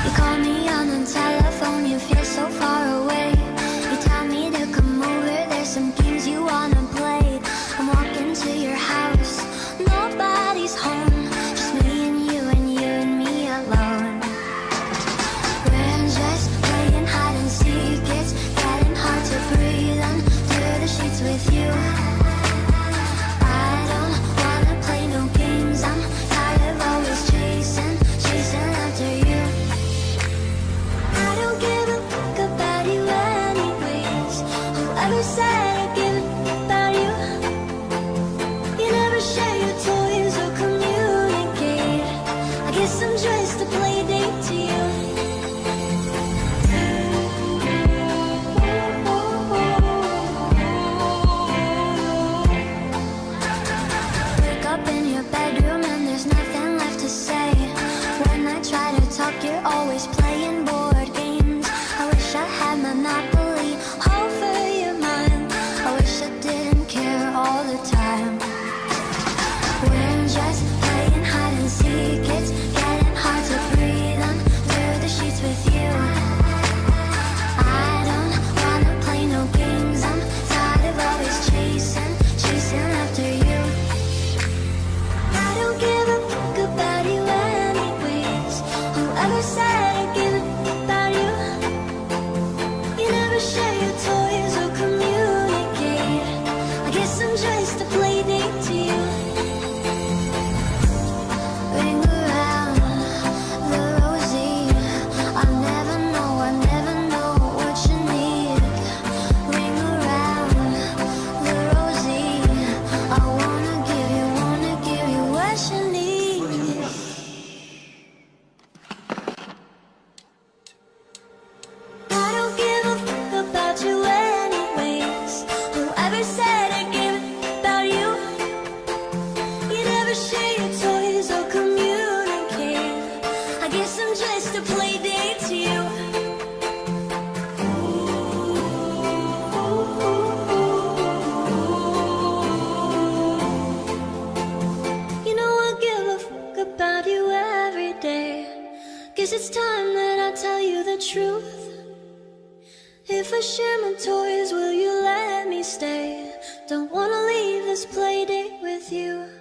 You call me on the telephone, you feel so far away. You tell me to come over, there's some games you wanna play. I'm walking to your house, nobody's home, just me and you and me alone. We're just playing hide and seek, it's getting hard to breathe under the sheets with you. I don't wanna play no games, I'm tired of always chasing after you. I don't give a fuck about you anyways. Whoever said I give a fuck about you? You never share your toys or communicate. I guess I'm just a play date to you. Wake up in your bedroom and there's nothing left to say. When I try to talk, you're always playing board games. I wish I had Monopoly over your mind. I wish I didn't care all the time. We're just playing hide and seek, it's getting hard to breathe under the sheets with you. I don't wanna play no games, I'm tired of always chasing after you. I don't give a fuck about you anyways. Whoever said I give a fuck about you? You never share your toys or communicate. I guess I'm just a play date to you. Ring around the rosy, I never know what you need. Ring around the rosy, I wanna give you what you need. I don't give a fuck about you anyways. Whoever said I give a fuck about you? You never share your toys or communicate. I guess I'm just a play date to you. You know I give a fuck about you every day. Guess it's time that I tell you the truth. If I share my toys, will you let me stay? Don't wanna leave this play date with you.